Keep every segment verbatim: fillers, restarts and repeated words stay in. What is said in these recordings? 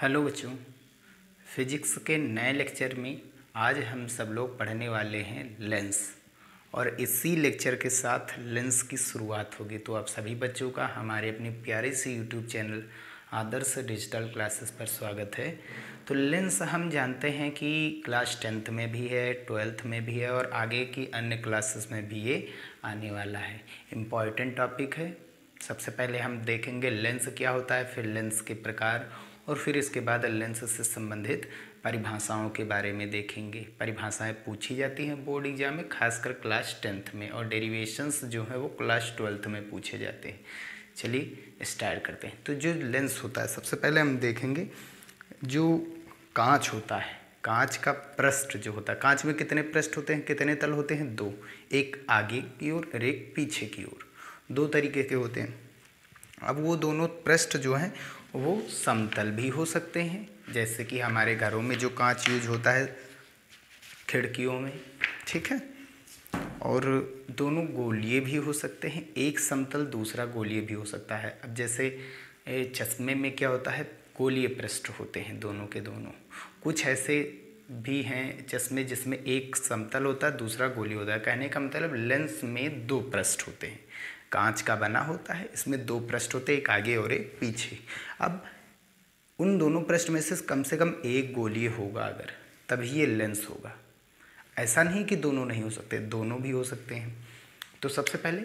Hello बच्चों, physics के नए लेक्चर में आज हम सब लोग पढ़ने वाले हैं लेंस। और इसी लेक्चर के साथ लेंस की शुरुआत होगी। तो आप सभी बच्चों का हमारे अपने प्यारे से YouTube channel Adarsh digital classes पर स्वागत है। तो लेंस हम जानते हैं कि क्लास टेंथ में भी है, ट्वेल्थ में भी है और आगे की अन्य क्लासेस में भी ये आने वाला है। इम्पॉर्टेंट टॉपिक है। सबसे पहले हम देखेंगे लेंस क्या होता है, फिर लेंस के प्रकार और फिर इसके बाद लेंस से संबंधित परिभाषाओं के बारे में देखेंगे। परिभाषाएं पूछी जाती हैं बोर्ड एग्जाम में, खासकर क्लास टेंथ में, और डेरिवेशंस जो है वो क्लास ट्वेल्थ में पूछे जाते हैं। चलिए स्टार्ट करते हैं। तो जो लेंस होता है, सबसे पहले हम देखेंगे जो कांच होता है, कांच का पृष्ठ जो होता है, कांच में कितने पृष्ठ होते हैं, कितने तल होते हैं? दो, एक आगे की ओर और एक पीछे की ओर, दो तरीके के होते हैं। अब वो दोनों पृष्ठ जो हैं वो समतल भी हो सकते हैं, जैसे कि हमारे घरों में जो कांच यूज होता है खिड़कियों में, ठीक है। और दोनों गोलीय भी हो सकते हैं, एक समतल दूसरा गोलीय भी हो सकता है। अब जैसे चश्मे में क्या होता है, गोलीय पृष्ठ होते हैं दोनों के दोनों। कुछ ऐसे भी हैं चश्मे जिसमें एक समतल होता है दूसरा गोलीय होता है। कहने का मतलब लेंस में दो पृष्ठ होते हैं, कांच का बना होता है, इसमें दो पृष्ठ होते हैं, एक आगे और एक पीछे। अब उन दोनों पृष्ठ में से कम से कम एक गोलीय होगा अगर, तभी ये लेंस होगा। ऐसा नहीं कि दोनों नहीं हो सकते, दोनों भी हो सकते हैं। तो सबसे पहले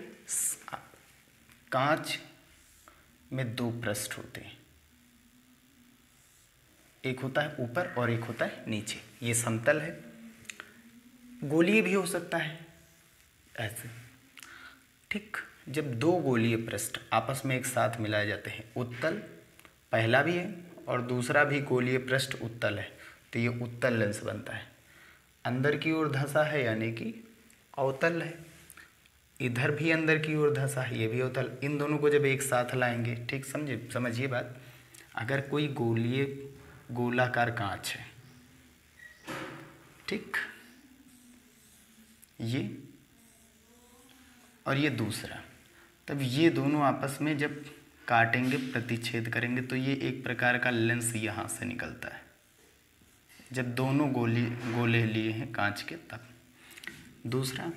कांच में दो पृष्ठ होते हैं, एक होता है ऊपर और एक होता है नीचे, ये समतल है। गोलीय भी हो सकता है ऐसे, ठीक। जब दो गोलीय पृष्ठ आपस में एक साथ मिलाए जाते हैं, उत्तल पहला भी है और दूसरा भी गोलीय पृष्ठ उत्तल है, तो ये उत्तल लेंस बनता है। अंदर की ओर धंसा है यानी कि अवतल है, इधर भी अंदर की ओर धंसा है, ये भी अवतल। इन दोनों को जब एक साथ लाएंगे, ठीक, समझे समझिए बात। अगर कोई गोलीय गोलाकार कांच है, ठीक, ये और ये दूसरा, तब ये दोनों आपस में जब काटेंगे, प्रतिच्छेद करेंगे, तो ये एक प्रकार का लेंस यहाँ से निकलता है। जब दोनों गोली गोले लिए हैं कांच के तब। दूसरा,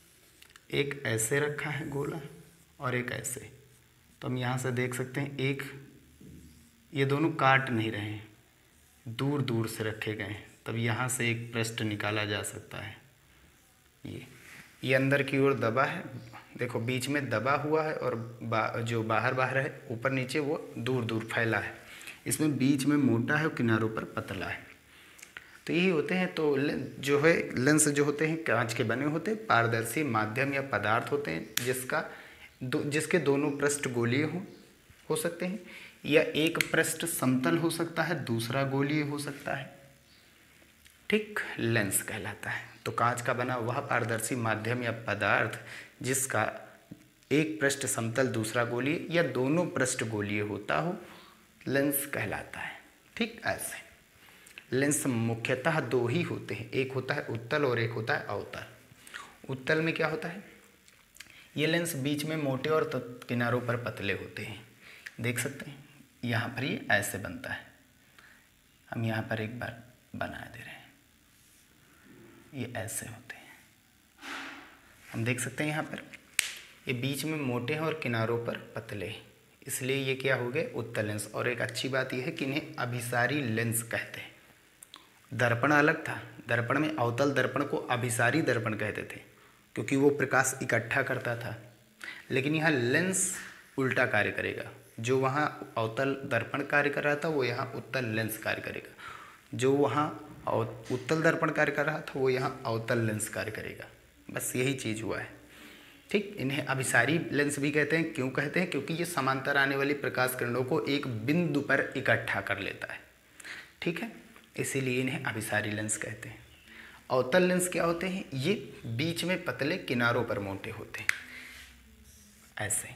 एक ऐसे रखा है गोला और एक ऐसे, तो हम यहाँ से देख सकते हैं एक, ये दोनों काट नहीं रहे हैं, दूर दूर से रखे गए हैं, तब यहाँ से एक पृष्ठ निकाला जा सकता है। ये ये अंदर की ओर दबा है, देखो बीच में दबा हुआ है, और बा, जो बाहर बाहर है ऊपर नीचे वो दूर दूर फैला है। इसमें बीच में मोटा है और किनारों पर पतला है। तो यही होते हैं। तो जो है लेंस जो होते हैं कांच के बने होते हैं, पारदर्शी माध्यम या पदार्थ होते हैं जिसका दो जिसके दोनों पृष्ठ गोलीय हो हो सकते हैं, या एक पृष्ठ समतल हो सकता है दूसरा गोलीय हो सकता है, ठीक, लेंस कहलाता है। तो कांच का बना वह पारदर्शी माध्यम या पदार्थ जिसका एक पृष्ठ समतल दूसरा गोलीय या दोनों पृष्ठ गोलीय होता हो, लेंस कहलाता है, ठीक। ऐसे लेंस मुख्यतः दो ही होते हैं, एक होता है उत्तल और एक होता है अवतल। उत्तल में क्या होता है, ये लेंस बीच में मोटे और किनारों पर पतले होते हैं, देख सकते हैं। यहाँ पर ये ऐसे बनता है, हम यहाँ पर एक बार बना दे रहे हैं, ये ऐसे होते हैं, हम देख सकते हैं। यहाँ पर ये बीच में मोटे हैं और किनारों पर पतले, इसलिए ये क्या हो गए, उत्तल लेंस। और एक अच्छी बात यह है कि इन्हें अभिसारी लेंस कहते हैं। दर्पण अलग था, दर्पण में अवतल दर्पण को अभिसारी दर्पण कहते थे क्योंकि वो प्रकाश इकट्ठा करता था, लेकिन यहाँ लेंस उल्टा कार्य करेगा। जो वहाँ अवतल दर्पण कार्य कर रहा था वो यहाँ उत्तल लेंस कार्य करेगा, जो वहाँ उत्तल दर्पण कार्य कर रहा था वो यहाँ अवतल लेंस कार्य करेगा। बस यही चीज़ हुआ है, ठीक। इन्हें अभिसारी लेंस भी कहते हैं। क्यों कहते हैं? क्योंकि ये समांतर आने वाली प्रकाश किरणों को एक बिंदु पर इकट्ठा कर लेता है, ठीक है, इसीलिए इन्हें अभिसारी लेंस कहते हैं। अवतल लेंस क्या होते हैं, ये बीच में पतले किनारों पर मोटे होते हैं, ऐसे।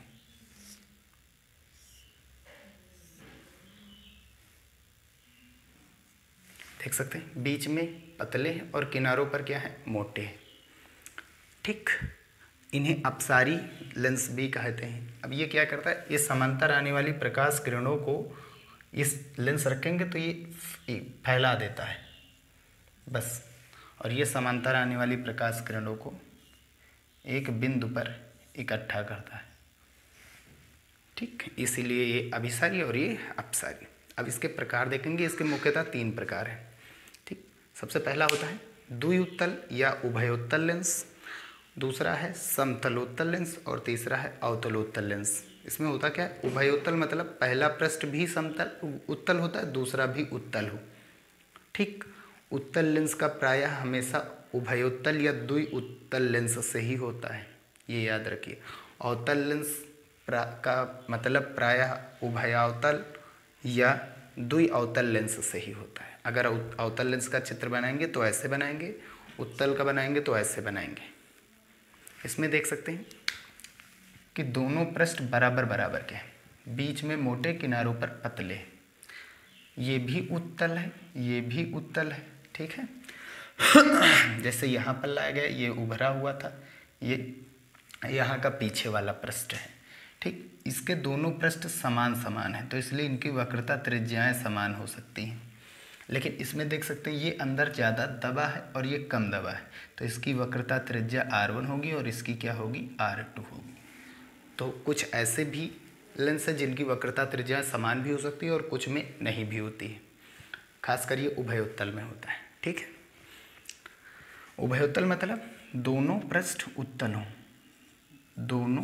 देख सकते हैं बीच में पतले हैं और किनारों पर क्या है, मोटे हैं, ठीक। इन्हें अपसारी लेंस भी कहते हैं। अब ये क्या करता है, ये समांतर आने वाली प्रकाश किरणों को इस लेंस रखेंगे तो ये फैला देता है बस, और ये समांतर आने वाली प्रकाश किरणों को एक बिंदु पर इकट्ठा करता है। ठीक, इसीलिए ये अभिसारी और ये अपसारी। अब इसके प्रकार देखेंगे, इसके मुख्यतः तीन प्रकार हैं। ठीक, सबसे पहला होता है द्विउत्तल या उभयोत्तल लेंस, दूसरा है समतलोत्तल लेंस और तीसरा है अवतलोत्तल लेंस। इसमें होता क्या है, उभयोत्तल मतलब पहला पृष्ठ भी समतल उत्तल होता है, दूसरा भी उत्तल हो। ठीक, उत्तल लेंस का प्रायः हमेशा उभयोत्तल या द्विउत्तल लेंस से ही होता है, ये याद रखिए। अवतल लेंस का मतलब प्रायः उभयावतल या द्विअवतल लेंस से ही होता है। अगर अवतल लेंस का चित्र बनाएंगे तो ऐसे बनाएंगे, उत्तल का बनाएंगे तो ऐसे बनाएंगे। इसमें देख सकते हैं कि दोनों पृष्ठ बराबर बराबर के हैं, बीच में मोटे किनारों पर पतले, ये भी उत्तल है ये भी उत्तल है। ठीक है, जैसे यहाँ पर लाया गया, ये उभरा हुआ था, ये यहाँ का पीछे वाला पृष्ठ है। ठीक, इसके दोनों पृष्ठ समान समान हैं, तो इसलिए इनकी वक्रता त्रिज्याएं समान हो सकती हैं। लेकिन इसमें देख सकते हैं ये अंदर ज़्यादा दबा है और ये कम दबा है, तो इसकी वक्रता त्रिज्या आर वन होगी और इसकी क्या होगी, आर टू होगी। तो कुछ ऐसे भी लेंस है जिनकी वक्रता त्रिज्याएं समान भी हो सकती है और कुछ में नहीं भी होती है, खासकर ये उभयोत्तल में होता है। ठीक है, उभयोत्तल मतलब दोनों पृष्ठ उत्तल हों, दोनों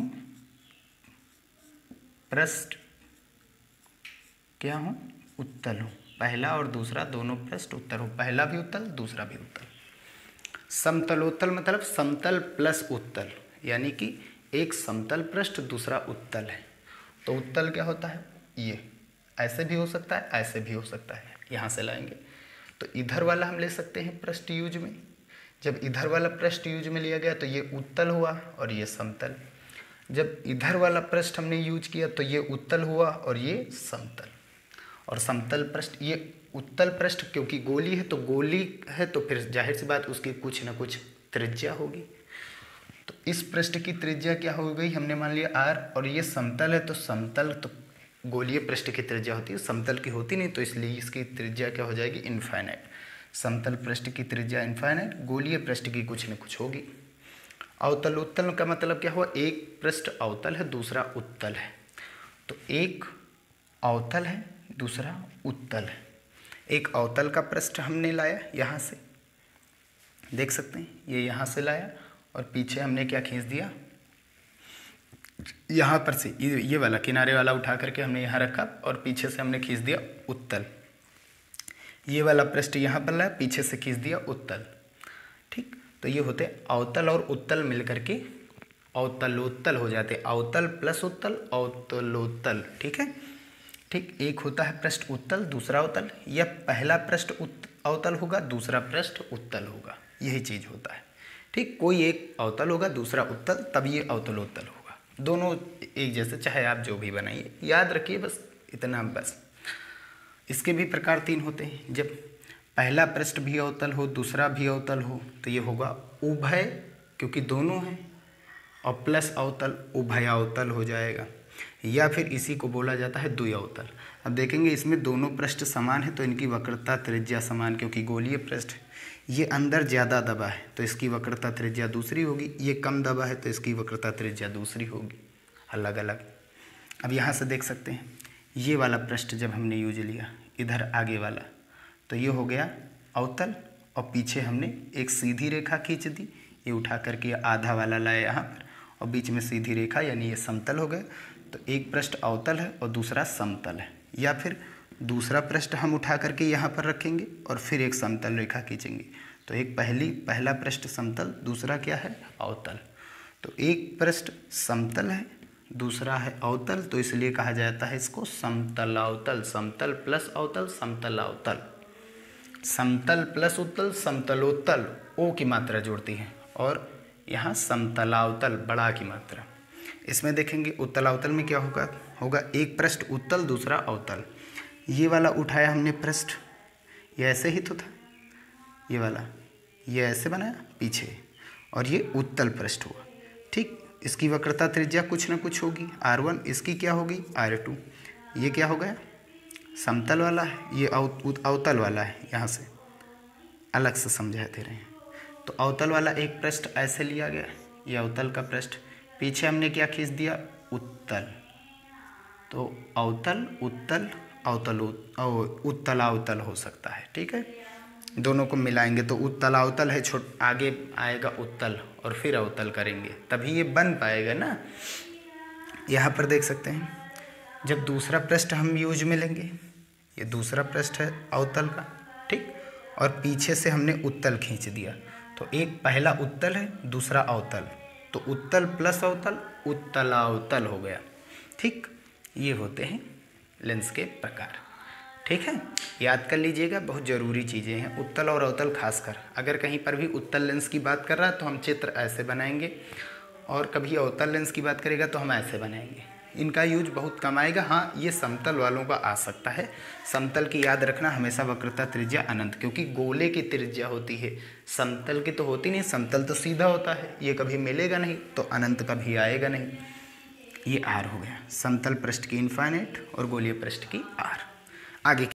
पृष्ठ क्या हो, उत्तल हो, पहला और दूसरा दोनों पृष्ठ उत्तल हो, पहला भी उत्तल दूसरा भी उत्तल। समतलोत्तल मतलब समतल प्लस उत्तल, यानी कि एक समतल पृष्ठ दूसरा उत्तल है। तो उत्तल क्या होता है, ये ऐसे भी हो सकता है ऐसे भी हो सकता है। यहाँ से लाएंगे तो इधर वाला हम ले सकते हैं पृष्ठ यूज में, जब इधर वाला पृष्ठ यूज में लिया गया तो ये उत्तल हुआ और ये समतल, जब इधर वाला पृष्ठ हमने यूज किया तो ये उत्तल हुआ और ये समतल। और समतल पृष्ठ, ये उत्तल पृष्ठ क्योंकि गोली है, तो गोली है तो फिर जाहिर सी बात उसकी कुछ ना कुछ त्रिज्या होगी। तो इस पृष्ठ की त्रिज्या क्या हो गई, हमने मान लिया आर, और ये समतल है तो समतल तो गोलीय पृष्ठ की त्रिज्या होती है, समतल की होती नहीं, तो इसलिए इसकी त्रिज्या क्या हो जाएगी, इनफाइनाइट। समतल पृष्ठ की त्रिज्या इनफाइनाइट, गोलीय पृष्ठ की कुछ न कुछ होगी। अवतल उत्तल का मतलब क्या हुआ, एक पृष्ठ अवतल है दूसरा उत्तल है, तो एक अवतल है दूसरा उत्तल है। एक अवतल का पृष्ठ हमने लाया यहाँ से, देख सकते हैं ये यहाँ से लाया और पीछे हमने क्या खींच दिया, यहाँ पर से ये ये वाला किनारे वाला उठा करके हमने यहाँ रखा और पीछे से हमने खींच दिया उत्तल। ये वाला पृष्ठ यहाँ पर लाया, पीछे से खींच दिया उत्तल। ठीक, तो ये होते अवतल और उत्तल मिलकर के अवतलोत्तल हो जाते, अवतल प्लस उत्तल अवतलोत्तल। ठीक है, ठीक, एक होता है पृष्ठ उत्तल दूसरा अवतल, या पहला पृष्ठ अवतल होगा दूसरा पृष्ठ उत्तल होगा, यही चीज़ होता है। ठीक, कोई एक अवतल होगा दूसरा उत्तल, तब ये अवतलोत्तल होगा। दोनों एक जैसे, चाहे आप जो भी बनाइए, याद रखिए बस इतना बस। इसके भी प्रकार तीन होते हैं, जब पहला पृष्ठ भी अवतल हो दूसरा भी अवतल हो तो ये होगा उभय, क्योंकि दोनों हैं, और प्लस अवतल उभयावतल हो जाएगा, या फिर इसी को बोला जाता है द्विअवतल। अब देखेंगे इसमें दोनों पृष्ठ समान है तो इनकी वक्रता त्रिज्या समान, क्योंकि गोलीय पृष्ठ ये अंदर ज़्यादा दबा है तो इसकी वक्रता त्रिज्या दूसरी होगी, ये कम दबा है तो इसकी वक्रता त्रिज्या दूसरी होगी, अलग अलग। अब यहाँ से देख सकते हैं ये वाला पृष्ठ जब हमने यूज लिया इधर आगे वाला, तो ये हो गया अवतल, और पीछे हमने एक सीधी रेखा खींच दी, ये उठा करके आधा वाला लाया यहाँ पर और बीच में सीधी रेखा, यानी ये समतल हो गए। तो एक पृष्ठ अवतल है और दूसरा समतल है, या फिर दूसरा पृष्ठ हम उठा करके यहाँ पर रखेंगे और फिर एक समतल रेखा खींचेंगे, तो एक पहली पहला पृष्ठ समतल दूसरा क्या है अवतल। तो एक पृष्ठ समतल है दूसरा है अवतल, तो इसलिए कहा जाता है इसको समतलावतल, समतल प्लस अवतल समतलावतल। समतल प्लस उत्तल समतलोत्तल, ओ की मात्रा जोड़ती है, और यहाँ समतलावतल बड़ा की मात्रा। इसमें देखेंगे उत्तलावतल में क्या होगा, होगा एक पृष्ठ उत्तल दूसरा अवतल। ये वाला उठाया हमने पृष्ठ, ये ऐसे ही तो था, ये वाला ये ऐसे बनाया पीछे, और ये उत्तल पृष्ठ हुआ। ठीक, इसकी वक्रता त्रिज्या कुछ ना कुछ होगी आर वन, इसकी क्या होगी आर टू, ये क्या हो गया समतल वाला है, ये अवतल वाला है, यहाँ से अलग से समझा दे रहे हैं। तो अवतल वाला एक पृष्ठ ऐसे लिया गया, ये अवतल का पृष्ठ, पीछे हमने क्या खींच दिया, उत्तल। तो अवतल उत्तल अवतल उत्तलावतल हो सकता है, ठीक है। दोनों को मिलाएंगे तो उत्तलावतल है, छोट आगे आएगा उत्तल और फिर अवतल करेंगे तभी ये बन पाएगा ना। यहाँ पर देख सकते हैं, जब दूसरा पृष्ठ हम यूज में लेंगे, ये दूसरा पृष्ठ है अवतल का, ठीक, और पीछे से हमने उत्तल खींच दिया, तो एक पहला उत्तल है, दूसरा अवतल, तो उत्तल प्लस अवतल उत्तलावतल हो गया, ठीक। ये होते हैं लेंस के प्रकार, ठीक है, याद कर लीजिएगा, बहुत ज़रूरी चीज़ें हैं। उत्तल और अवतल खासकर, अगर कहीं पर भी उत्तल लेंस की बात कर रहा है तो हम चित्र ऐसे बनाएंगे, और कभी अवतल लेंस की बात करेगा तो हम ऐसे बनाएंगे। इनका यूज बहुत कम आएगा। हाँ, ये समतल वालों का आ सकता है। समतल की याद रखना हमेशा वक्रता त्रिज्या अनंत, क्योंकि गोले की त्रिज्या होती है, समतल की तो होती नहीं, समतल तो सीधा होता है, ये कभी मिलेगा नहीं, तो अनंत कभी आएगा नहीं। ये आर हो गया, समतल पृष्ठ की इनफाइनाइट और गोलीय पृष्ठ की आर। आगे